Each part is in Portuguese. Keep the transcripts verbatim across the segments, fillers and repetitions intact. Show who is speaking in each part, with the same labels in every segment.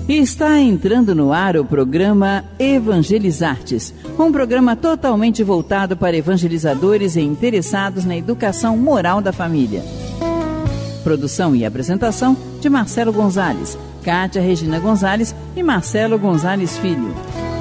Speaker 1: E está entrando no ar o programa Evangelizartes, um programa totalmente voltado para evangelizadores e interessados na educação moral da família. Produção e apresentação de Marcelo Gonzalez, Kátia Regina Gonzalez e Marcelo Gonzalez Filho.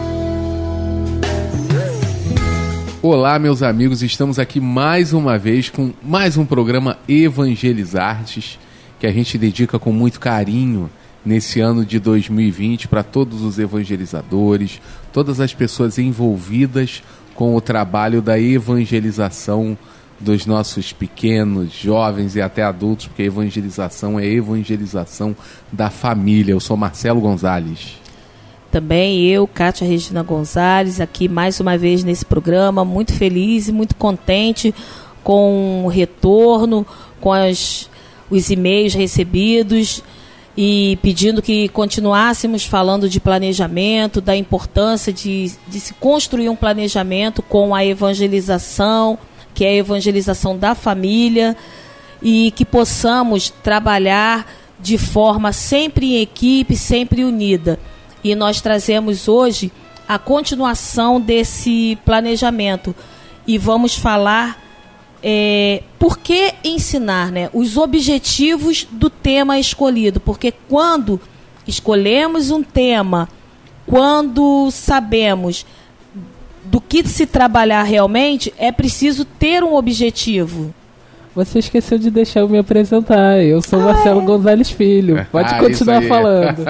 Speaker 2: Olá, meus amigos, estamos aqui mais uma vez com mais um programa Evangelizartes, que a gente dedica com muito carinho nesse ano de dois mil e vinte para todos os evangelizadores, todas as pessoas envolvidas com o trabalho da evangelização dos nossos pequenos, jovens e até adultos, porque a evangelização é a evangelização da família. Eu sou Marcelo Gonzalez.
Speaker 3: Também eu, Kátia Regina Gonzalez, aqui mais uma vez nesse programa, muito feliz e muito contente com o retorno, com as, os e-mails recebidos, e pedindo que continuássemos falando de planejamento, da importância de, de se construir um planejamento com a evangelização, que é a evangelização da família, e que possamos trabalhar de forma sempre em equipe, sempre unida. E nós trazemos hoje a continuação desse planejamento e vamos falar É, por que ensinar, né? Os objetivos do tema escolhido, porque quando escolhemos um tema, quando sabemos do que se trabalhar realmente, é preciso ter um objetivo.
Speaker 4: Você esqueceu de deixar eu me apresentar. Eu sou ah, Marcelo é? Gonzalez Filho. Pode ah, continuar falando.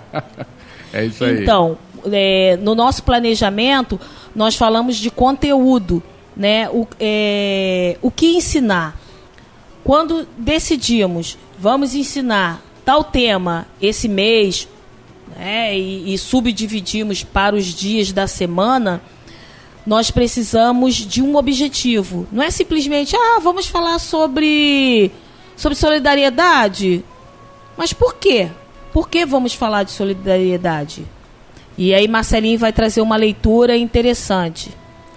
Speaker 2: É isso aí.
Speaker 3: Então, é, no nosso planejamento, nós falamos de conteúdo. Né, o, é, o que ensinar? Quando decidimos, vamos ensinar tal tema esse mês, né, e, e subdividimos para os dias da semana, nós precisamos de um objetivo. Não é simplesmente, ah, vamos falar sobre, sobre solidariedade. Mas por quê? Por que vamos falar de solidariedade? E aí Marcelinho vai trazer uma leitura interessante.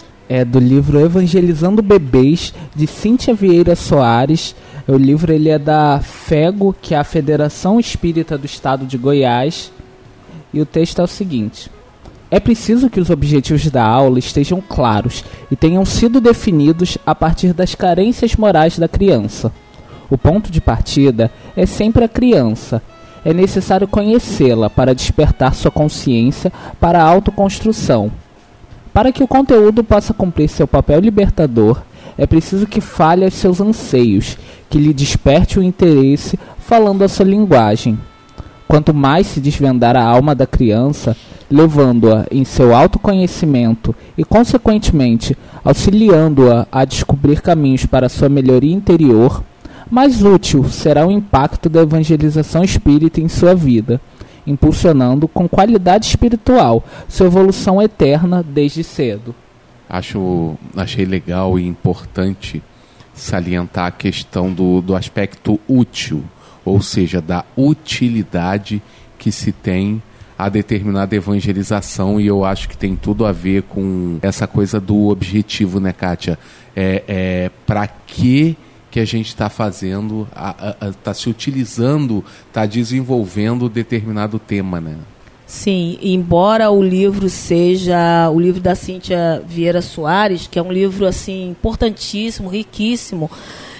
Speaker 4: É do livro Evangelizando Bebês, de Cíntia Vieira Soares. O livro ele é da FEGO, que é a Federação Espírita do Estado de Goiás. E o texto é o seguinte: é preciso que os objetivos da aula estejam claros e tenham sido definidos a partir das carências morais da criança. O ponto de partida é sempre a criança. É necessário conhecê-la para despertar sua consciência para a autoconstrução. Para que o conteúdo possa cumprir seu papel libertador, é preciso que fale aos seus anseios, que lhe desperte o interesse falando a sua linguagem. Quanto mais se desvendar a alma da criança, levando-a em seu autoconhecimento e, consequentemente, auxiliando-a a descobrir caminhos para sua melhoria interior, mais útil será o impacto da evangelização espírita em sua vida, impulsionando com qualidade espiritual sua evolução eterna desde cedo.
Speaker 2: Acho, achei legal e importante salientar a questão do, do aspecto útil, ou seja, da utilidade que se tem a determinada evangelização, e eu acho que tem tudo a ver com essa coisa do objetivo, né, Kátia? É, é, para que que a gente está fazendo, está se utilizando, está desenvolvendo determinado tema, né?
Speaker 3: Sim, embora o livro seja o livro da Cíntia Vieira Soares, que é um livro assim importantíssimo, riquíssimo,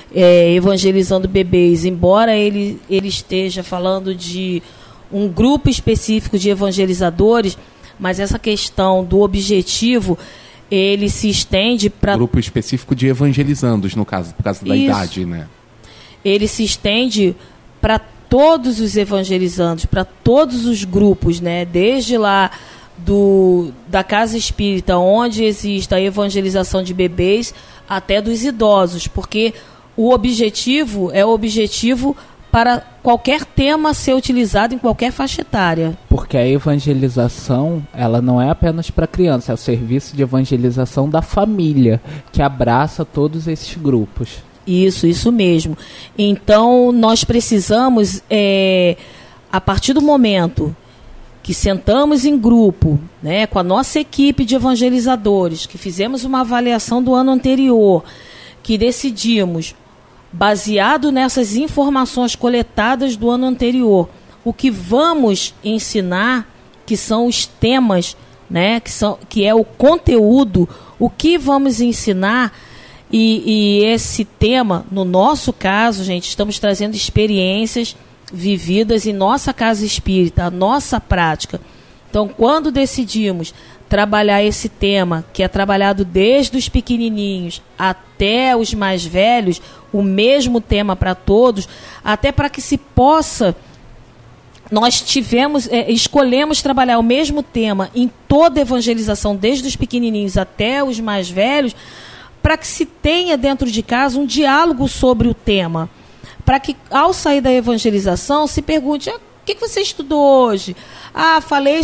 Speaker 3: é, evangelizando bebês, embora ele, ele esteja falando de um grupo específico de evangelizadores, mas essa questão do objetivo, ele se estende para...
Speaker 2: Grupo específico de evangelizandos, no caso, por causa da Isso. idade, né?
Speaker 3: Ele se estende para todos os evangelizandos, para todos os grupos, né? Desde lá do, da casa espírita, onde existe a evangelização de bebês, até dos idosos, porque o objetivo é o objetivo para qualquer tema ser utilizado em qualquer faixa etária.
Speaker 4: Porque a evangelização, ela não é apenas para criança, é o serviço de evangelização da família, que abraça todos esses grupos.
Speaker 3: Isso, isso mesmo. Então, nós precisamos, é, a partir do momento que sentamos em grupo, né, com a nossa equipe de evangelizadores, que fizemos uma avaliação do ano anterior, que decidimos, baseado nessas informações coletadas do ano anterior, o que vamos ensinar, que são os temas, né, que, são, que é o conteúdo, o que vamos ensinar. E, e esse tema, no nosso caso, gente, estamos trazendo experiências vividas em nossa casa espírita, a nossa prática. Então, quando decidimos trabalhar esse tema, que é trabalhado desde os pequenininhos até os mais velhos, o mesmo tema para todos, até para que se possa... Nós tivemos, é, escolhemos trabalhar o mesmo tema em toda a evangelização, desde os pequenininhos até os mais velhos, para que se tenha dentro de casa um diálogo sobre o tema. Para que, ao sair da evangelização, se pergunte, ah, o que, que você estudou hoje? Ah, falei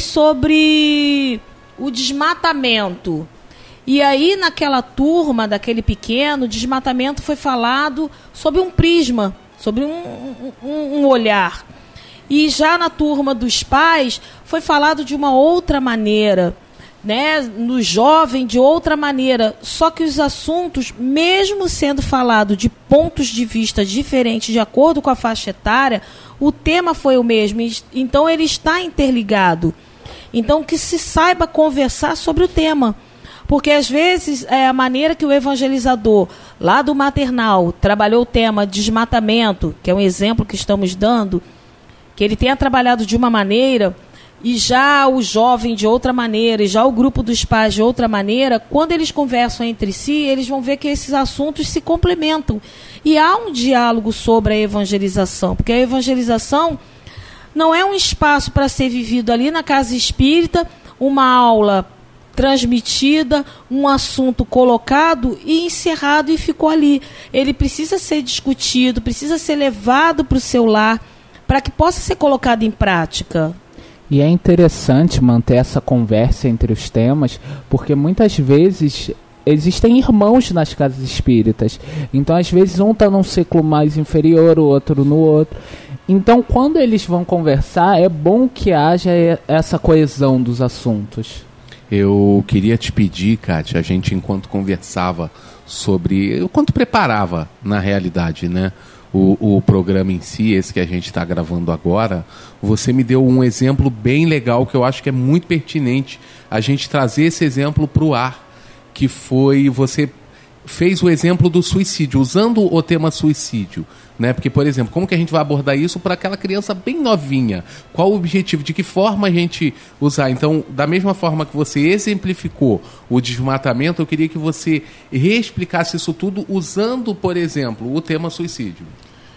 Speaker 3: sobre o desmatamento. E aí, naquela turma, daquele pequeno, o desmatamento foi falado sobre um prisma, sobre um, um, um olhar. E já na turma dos pais foi falado de uma outra maneira, né? No jovem de outra maneira. Só que os assuntos, mesmo sendo falado de pontos de vista diferentes de acordo com a faixa etária, o tema foi o mesmo. Então ele está interligado. Então que se saiba conversar sobre o tema. Porque às vezes é a maneira que o evangelizador lá do maternal trabalhou o tema desmatamento, que é um exemplo que estamos dando, que ele tenha trabalhado de uma maneira e já o jovem de outra maneira, e já o grupo dos pais de outra maneira, quando eles conversam entre si, eles vão ver que esses assuntos se complementam. E há um diálogo sobre a evangelização, porque a evangelização não é um espaço para ser vivido ali na casa espírita, uma aula transmitida, um assunto colocado e encerrado e ficou ali. Ele precisa ser discutido, precisa ser levado para o seu lar, para que possa ser colocado em prática.
Speaker 4: E é interessante manter essa conversa entre os temas, porque muitas vezes existem irmãos nas casas espíritas. Então, às vezes, um está num ciclo mais inferior, o outro no outro. Então, quando eles vão conversar, é bom que haja essa coesão dos assuntos.
Speaker 2: Eu queria te pedir, Kátia, a gente, enquanto conversava sobre... Enquanto preparava, na realidade, né? O, o programa em si, esse que a gente está gravando agora, você me deu um exemplo bem legal que eu acho que é muito pertinente a gente trazer esse exemplo para o ar, que foi, você fez o exemplo do suicídio, usando o tema suicídio, né? Porque, por exemplo, como que a gente vai abordar isso para aquela criança bem novinha? Qual o objetivo? De que forma a gente usar? Então, da mesma forma que você exemplificou o desmatamento, eu queria que você reexplicasse isso tudo usando, por exemplo, o tema suicídio.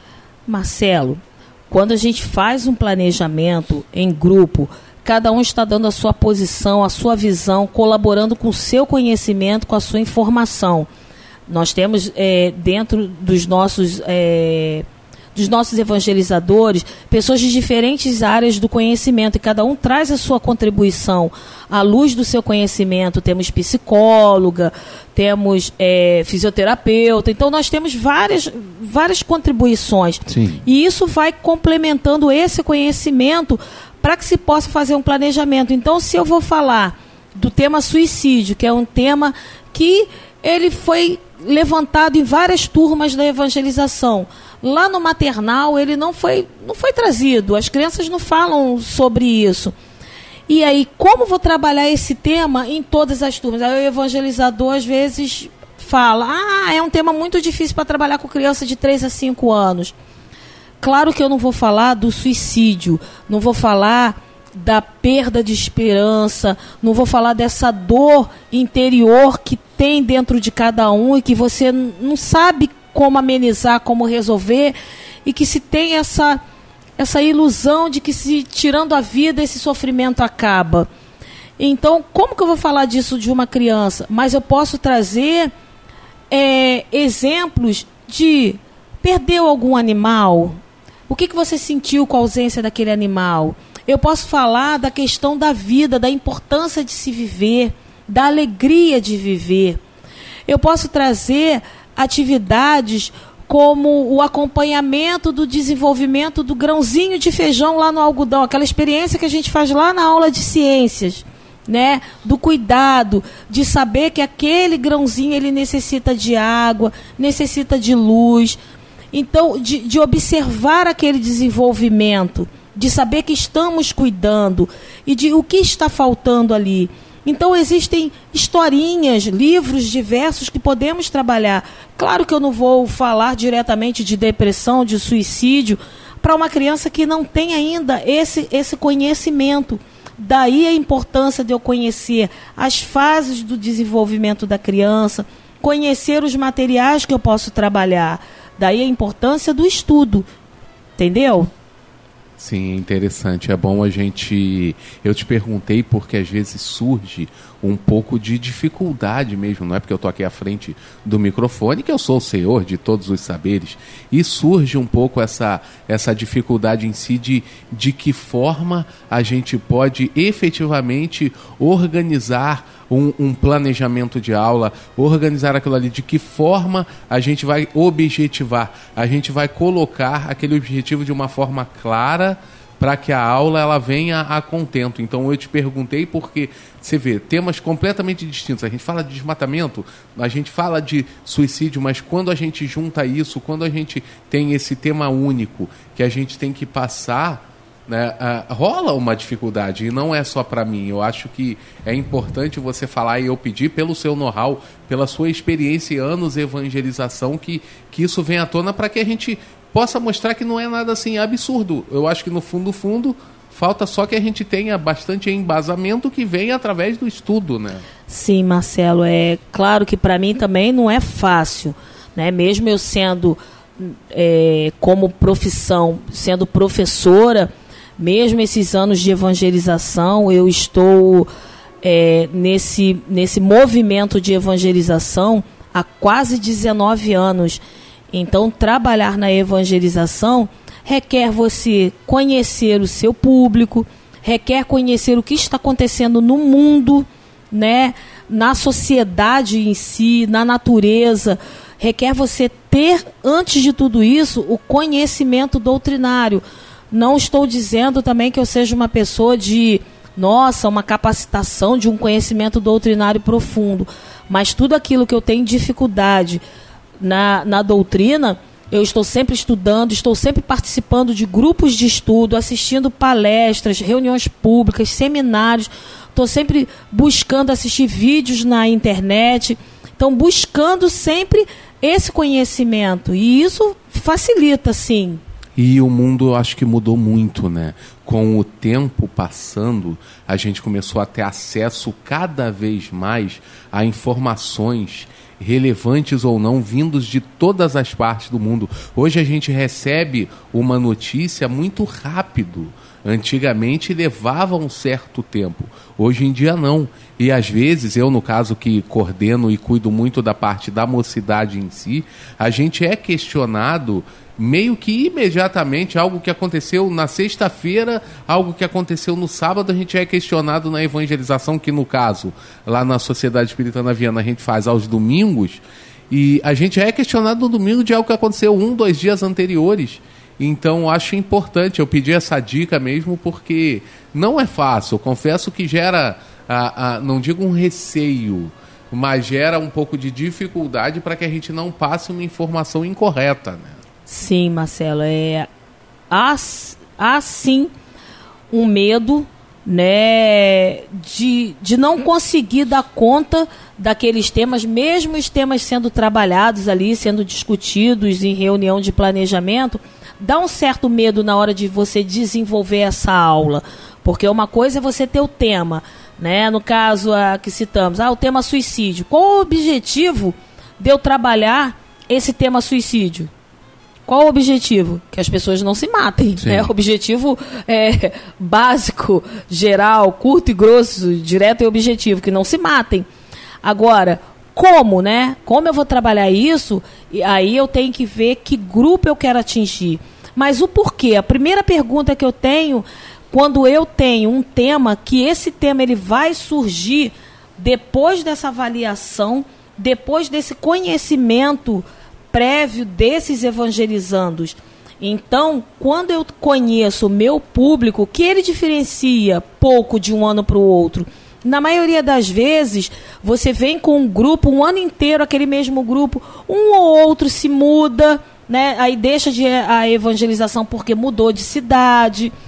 Speaker 3: Marcelo, quando a gente faz um planejamento em grupo, cada um está dando a sua posição, a sua visão, colaborando com o seu conhecimento, com a sua informação. Nós temos é, dentro dos nossos, é, dos nossos evangelizadores pessoas de diferentes áreas do conhecimento e cada um traz a sua contribuição à luz do seu conhecimento. Temos psicóloga, temos é, fisioterapeuta, então nós temos várias, várias contribuições.
Speaker 2: Sim.
Speaker 3: E isso vai complementando esse conhecimento para que se possa fazer um planejamento. Então, se eu vou falar do tema suicídio, que é um tema que ele foi levantado em várias turmas da evangelização. Lá no maternal ele não foi, não foi trazido, as crianças não falam sobre isso. E aí, como vou trabalhar esse tema em todas as turmas? Aí o evangelizador às vezes fala, ah, é um tema muito difícil para trabalhar com criança de três a cinco anos. Claro que eu não vou falar do suicídio, não vou falar da perda de esperança, não vou falar dessa dor interior que tem dentro de cada um e que você não sabe como amenizar, como resolver, e que se tem essa, essa ilusão de que se tirando a vida esse sofrimento acaba. Então, como que eu vou falar disso de uma criança? Mas eu posso trazer é, exemplos de perdeu algum animal? O que, que você sentiu com a ausência daquele animal? Eu posso falar da questão da vida, da importância de se viver, da alegria de viver. Eu posso trazer atividades como o acompanhamento do desenvolvimento do grãozinho de feijão lá no algodão, aquela experiência que a gente faz lá na aula de ciências, né? Do cuidado, de saber que aquele grãozinho ele necessita de água, necessita de luz. Então, de, de observar aquele desenvolvimento, de saber que estamos cuidando e de o que está faltando ali. Então existem historinhas, livros diversos que podemos trabalhar. Claro que eu não vou falar diretamente de depressão, de suicídio, para uma criança que não tem ainda esse, esse conhecimento. Daí a importância de eu conhecer as fases do desenvolvimento da criança, conhecer os materiais que eu posso trabalhar. Daí a importância do estudo, entendeu?
Speaker 2: Sim, interessante. É bom a gente... Eu te perguntei porque às vezes surge um pouco de dificuldade mesmo, não é porque eu estou aqui à frente do microfone que eu sou o senhor de todos os saberes, e surge um pouco essa, essa dificuldade em si de, de que forma a gente pode efetivamente organizar Um, um planejamento de aula, organizar aquilo ali, de que forma a gente vai objetivar, a gente vai colocar aquele objetivo de uma forma clara para que a aula ela venha a contento. Então eu te perguntei porque, você vê, temas completamente distintos. A gente fala de desmatamento, a gente fala de suicídio, mas quando a gente junta isso, quando a gente tem esse tema único que a gente tem que passar, né, uh, rola uma dificuldade, e não é só para mim. Eu acho que é importante você falar, e eu pedir pelo seu know-how, pela sua experiência e anos de evangelização, que, que isso venha à tona para que a gente possa mostrar que não é nada assim absurdo. Eu acho que no fundo, fundo, falta só que a gente tenha bastante embasamento que vem através do estudo, né?
Speaker 3: Sim, Marcelo, é claro que para mim também não é fácil, né? Mesmo eu sendo, é, como profissão, sendo professora, mesmo esses anos de evangelização, eu estou é, nesse, nesse movimento de evangelização há quase dezenove anos. Então, trabalhar na evangelização requer você conhecer o seu público, requer conhecer o que está acontecendo no mundo, né, na sociedade em si, na natureza. Requer você ter, antes de tudo isso, o conhecimento doutrinário. Não estou dizendo também que eu seja uma pessoa de, nossa, uma capacitação de um conhecimento doutrinário profundo, mas tudo aquilo que eu tenho dificuldade na, na doutrina, eu estou sempre estudando, estou sempre participando de grupos de estudo, assistindo palestras, reuniões públicas, seminários, estou sempre buscando assistir vídeos na internet, então buscando sempre esse conhecimento, e isso facilita, sim.
Speaker 2: E o mundo, eu acho que mudou muito, né? Com o tempo passando, a gente começou a ter acesso cada vez mais a informações relevantes ou não, vindos de todas as partes do mundo. Hoje a gente recebe uma notícia muito rápido. Antigamente levava um certo tempo, hoje em dia não. E às vezes, eu no caso que coordeno e cuido muito da parte da mocidade em si, a gente é questionado meio que imediatamente, algo que aconteceu na sexta-feira, algo que aconteceu no sábado, a gente é questionado na evangelização, que no caso, lá na Sociedade Espírita na Viana, a gente faz aos domingos, e a gente é questionado no domingo de algo que aconteceu um, dois dias anteriores. Então, acho importante, eu pedi essa dica mesmo, porque não é fácil, eu confesso que gera, a, a, não digo um receio, mas gera um pouco de dificuldade para que a gente não passe uma informação incorreta, né?
Speaker 3: Sim, Marcelo, é, há, há sim um medo, né, de, de não conseguir dar conta daqueles temas, mesmo os temas sendo trabalhados ali, sendo discutidos em reunião de planejamento, dá um certo medo na hora de você desenvolver essa aula, porque uma coisa é você ter o tema, né, no caso a, que citamos, ah, o tema suicídio. Qual o objetivo de eu trabalhar esse tema suicídio? Qual o objetivo? Que as pessoas não se matem, né? O objetivo é, básico, geral, curto e grosso, direto e objetivo, que não se matem. Agora, como, né? Como eu vou trabalhar isso? E aí eu tenho que ver que grupo eu quero atingir. Mas o porquê? A primeira pergunta que eu tenho, quando eu tenho um tema, que esse tema ele vai surgir depois dessa avaliação, depois desse conhecimento prévio desses evangelizandos. Então, quando eu conheço o meu público, que ele diferencia pouco de um ano para o outro, na maioria das vezes, você vem com um grupo, um ano inteiro, aquele mesmo grupo, um ou outro se muda, né? Aí deixa de a evangelização porque mudou de cidade,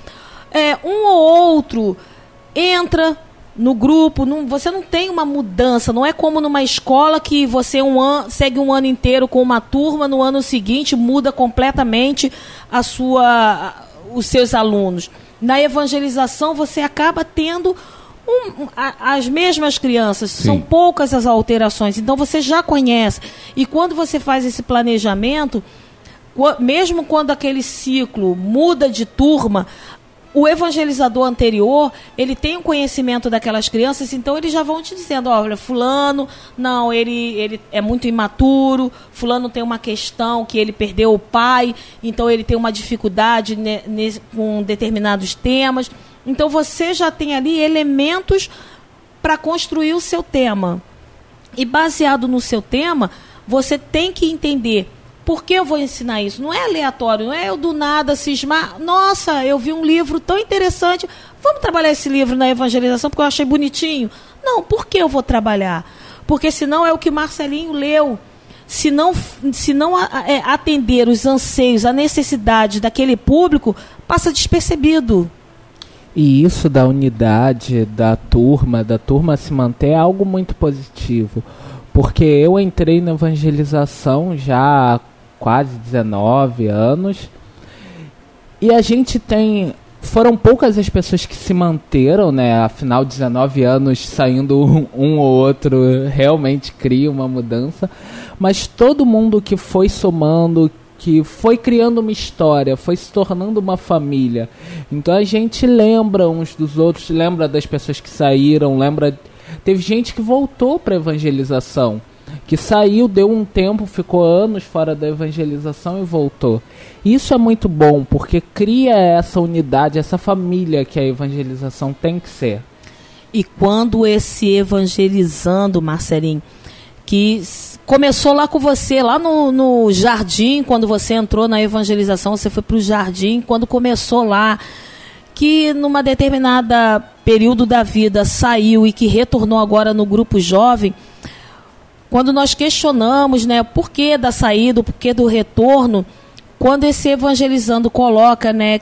Speaker 3: é, um ou outro entra no grupo, não, você não tem uma mudança, não é como numa escola que você um an, segue um ano inteiro com uma turma, no ano seguinte muda completamente a sua, os seus alunos. Na evangelização você acaba tendo um, a, as mesmas crianças, Sim. são poucas as alterações, então você já conhece. E quando você faz esse planejamento, mesmo quando aquele ciclo muda de turma, o evangelizador anterior, ele tem um conhecimento daquelas crianças, então eles já vão te dizendo, olha, fulano, não, ele, ele é muito imaturo, fulano tem uma questão que ele perdeu o pai, então ele tem uma dificuldade ne, ne, com determinados temas. Então você já tem ali elementos para construir o seu tema. E baseado no seu tema, você tem que entender por que eu vou ensinar isso? Não é aleatório, não é eu do nada cismar. Nossa, eu vi um livro tão interessante, vamos trabalhar esse livro na evangelização porque eu achei bonitinho. Não, por que eu vou trabalhar? Porque senão é o que Marcelinho leu. Se não, se não é, atender os anseios, a necessidade daquele público, passa despercebido.
Speaker 4: E isso da unidade da turma, da turma se manter, é algo muito positivo. Porque eu entrei na evangelização já há quase dezenove anos, e a gente tem, foram poucas as pessoas que se manteram, né, afinal dezenove anos saindo um, um ou outro realmente cria uma mudança, mas todo mundo que foi somando, que foi criando uma história, foi se tornando uma família, então a gente lembra uns dos outros, lembra das pessoas que saíram, lembra, teve gente que voltou para a evangelização, que saiu, deu um tempo, ficou anos fora da evangelização e voltou. Isso é muito bom, porque cria essa unidade, essa família que a evangelização tem que ser.
Speaker 3: E quando esse evangelizando, Marcelinho, que começou lá com você, lá no, no jardim, quando você entrou na evangelização, você foi para o jardim, quando começou lá, que numa determinada período da vida saiu e que retornou agora no grupo jovem, quando nós questionamos, né, o porquê da saída, o porquê do retorno, quando esse evangelizando coloca, né,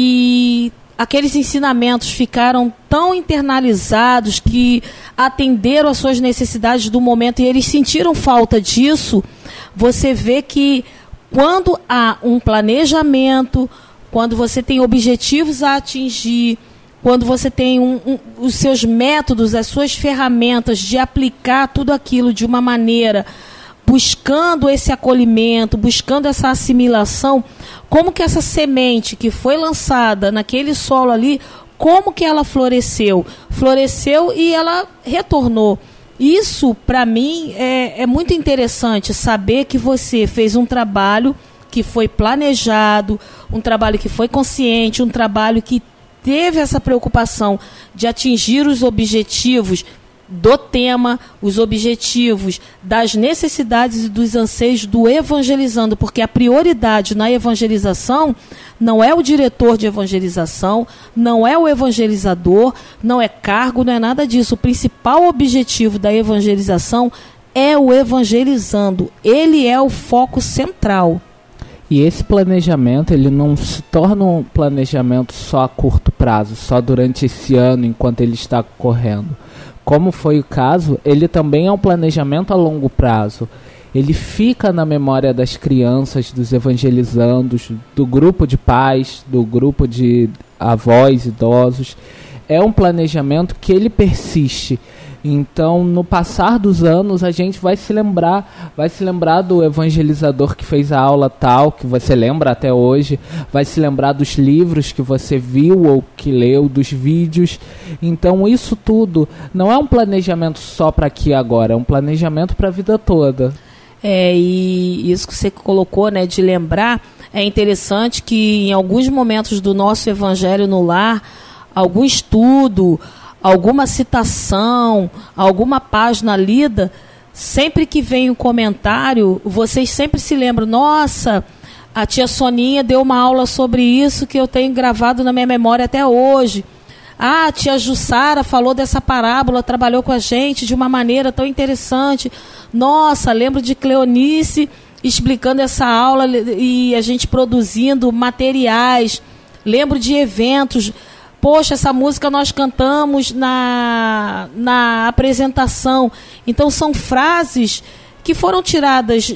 Speaker 3: que aqueles ensinamentos ficaram tão internalizados que atenderam às suas necessidades do momento e eles sentiram falta disso, você vê que quando há um planejamento, quando você tem objetivos a atingir, quando você tem um, um, os seus métodos, as suas ferramentas de aplicar tudo aquilo de uma maneira, buscando esse acolhimento, buscando essa assimilação, como que essa semente que foi lançada naquele solo ali, como que ela floresceu? Floresceu e ela retornou. Isso, para mim, é, é muito interessante saber que você fez um trabalho que foi planejado, um trabalho que foi consciente, um trabalho que teve essa preocupação de atingir os objetivos do tema, os objetivos das necessidades e dos anseios do evangelizando, porque a prioridade na evangelização não é o diretor de evangelização, não é o evangelizador, não é cargo, não é nada disso. O principal objetivo da evangelização é o evangelizando. Ele é o foco central.
Speaker 4: E esse planejamento, ele não se torna um planejamento só a curto prazo, só durante esse ano, enquanto ele está correndo. Como foi o caso, ele também é um planejamento a longo prazo. Ele fica na memória das crianças, dos evangelizandos, do grupo de pais, do grupo de avós, idosos. É um planejamento que ele persiste. Então, no passar dos anos, a gente vai se lembrar, vai se lembrar do evangelizador que fez a aula tal, que você lembra até hoje, vai se lembrar dos livros que você viu ou que leu, dos vídeos. Então, isso tudo não é um planejamento só para aqui e agora, é um planejamento para a vida toda.
Speaker 3: É, e isso que você colocou, né, de lembrar, é interessante que em alguns momentos do nosso Evangelho no Lar, algum estudo, alguma citação, alguma página lida, sempre que vem um comentário, vocês sempre se lembram, nossa, a tia Soninha deu uma aula sobre isso que eu tenho gravado na minha memória até hoje. Ah, a tia Jussara falou dessa parábola, trabalhou com a gente de uma maneira tão interessante. Nossa, lembro de Cleonice explicando essa aula e a gente produzindo materiais. Lembro de eventos. Poxa, essa música nós cantamos na, na apresentação. Então, são frases que foram tiradas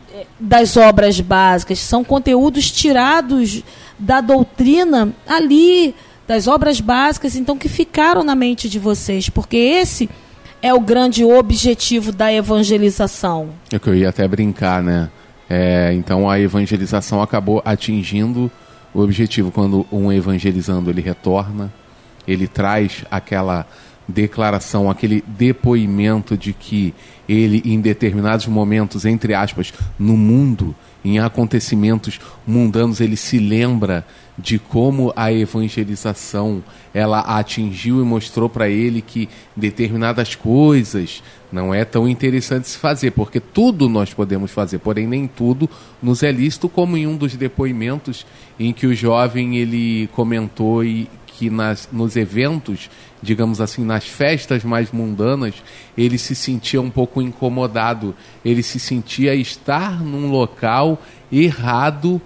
Speaker 3: das obras básicas, são conteúdos tirados da doutrina ali, das obras básicas, então, que ficaram na mente de vocês, porque esse é o grande objetivo da evangelização.
Speaker 2: É que eu ia até brincar, né? É, então, a evangelização acabou atingindo o objetivo. Quando um evangelizando, ele retorna, ele traz aquela declaração, aquele depoimento de que ele, em determinados momentos, entre aspas, no mundo, em acontecimentos mundanos, ele se lembra de como a evangelização ela atingiu e mostrou para ele que determinadas coisas não é tão interessante se fazer, porque tudo nós podemos fazer, porém nem tudo nos é lícito, como em um dos depoimentos em que o jovem ele comentou e que nas, nos eventos, digamos assim, nas festas mais mundanas, ele se sentia um pouco incomodado, ele se sentia estar num local errado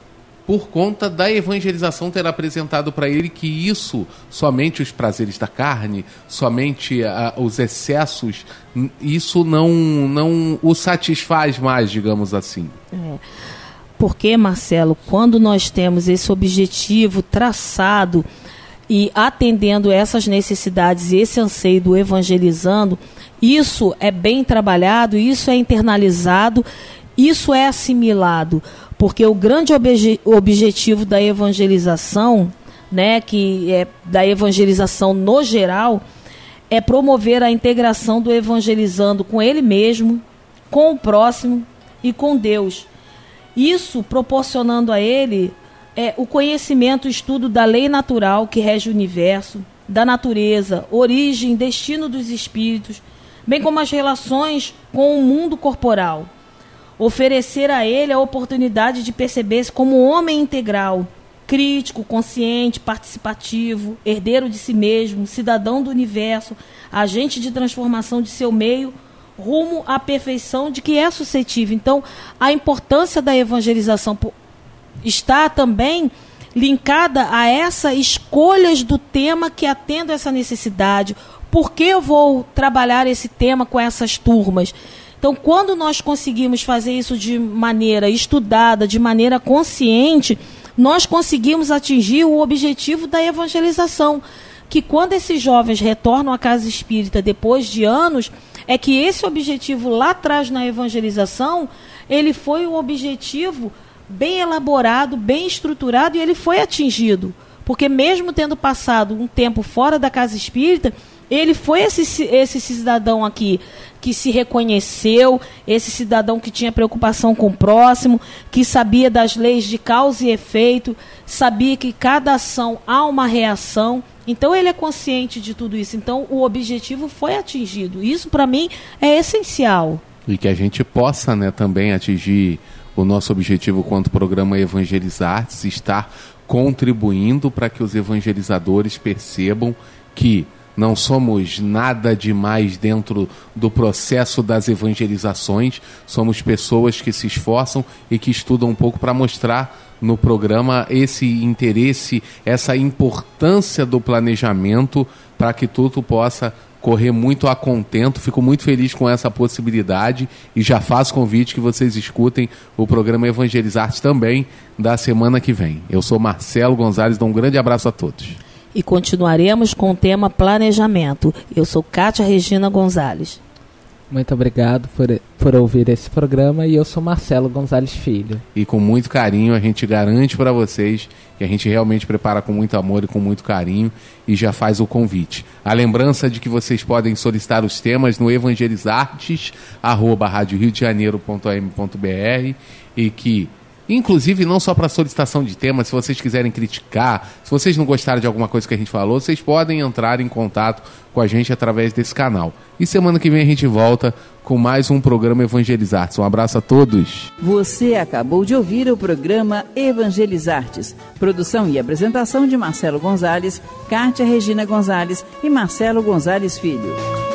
Speaker 2: por conta da evangelização ter apresentado para ele que isso, somente os prazeres da carne, somente uh, os excessos, isso não, não o satisfaz mais, digamos assim.
Speaker 3: É. Porque, Marcelo, quando nós temos esse objetivo traçado e atendendo essas necessidades e esse anseio do evangelizando, isso é bem trabalhado, isso é internalizado, isso é assimilado, porque o grande obje- objetivo da evangelização, né, que é da evangelização no geral, é promover a integração do evangelizando com ele mesmo, com o próximo e com Deus. Isso proporcionando a ele é, o conhecimento, o estudo da lei natural que rege o universo, da natureza, origem, destino dos espíritos, bem como as relações com o mundo corporal. Oferecer a ele a oportunidade de perceber-se como homem integral, crítico, consciente, participativo, herdeiro de si mesmo, cidadão do universo, agente de transformação de seu meio, rumo à perfeição de que é suscetível. Então, a importância da evangelização está também linkada a essas escolhas do tema que atendam essa necessidade. Por que eu vou trabalhar esse tema com essas turmas? Então, quando nós conseguimos fazer isso de maneira estudada, de maneira consciente, nós conseguimos atingir o objetivo da evangelização, que quando esses jovens retornam à casa espírita depois de anos, é que esse objetivo lá atrás na evangelização, ele foi um objetivo bem elaborado, bem estruturado, e ele foi atingido. Porque mesmo tendo passado um tempo fora da casa espírita, ele foi esse, esse cidadão aqui que se reconheceu, esse cidadão que tinha preocupação com o próximo, que sabia das leis de causa e efeito, sabia que cada ação há uma reação. Então ele é consciente de tudo isso. Então o objetivo foi atingido. Isso para mim é essencial.
Speaker 2: E que a gente possa, né, também atingir o nosso objetivo quanto programa Evangelizar-se, estar contribuindo para que os evangelizadores percebam que não somos nada demais dentro do processo das evangelizações, somos pessoas que se esforçam e que estudam um pouco para mostrar no programa esse interesse, essa importância do planejamento para que tudo possa correr muito a contento. Fico muito feliz com essa possibilidade e já faço convite que vocês escutem o programa Evangelizar também da semana que vem. Eu sou Marcelo Gonzalez, dou um grande abraço a todos.
Speaker 3: E continuaremos com o tema planejamento. Eu sou Kátia Regina Gonzalez.
Speaker 4: Muito obrigado por, por ouvir esse programa e eu sou Marcelo Gonzalez Filho.
Speaker 2: E com muito carinho a gente garante para vocês que a gente realmente prepara com muito amor e com muito carinho e já faz o convite. A lembrança de que vocês podem solicitar os temas no evangelizartes arroba rádio rio de janeiro ponto a m ponto b r e que, inclusive, não só para solicitação de temas, se vocês quiserem criticar, se vocês não gostaram de alguma coisa que a gente falou, vocês podem entrar em contato com a gente através desse canal. E semana que vem a gente volta com mais um programa Evangelizar-se. Um abraço a todos.
Speaker 1: Você acabou de ouvir o programa Evangelizar-se. Produção e apresentação de Marcelo Gonzalez, Kátia Regina Gonzalez e Marcelo Gonzalez Filho.